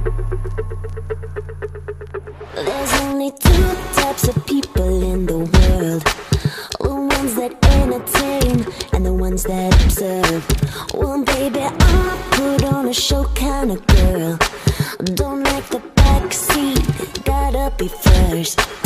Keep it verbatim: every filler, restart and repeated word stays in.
There's only two types of people in the world: the ones that entertain and the ones that observe. Well, baby, I'm a put on a show kind of girl. Don't like the backseat, gotta be first.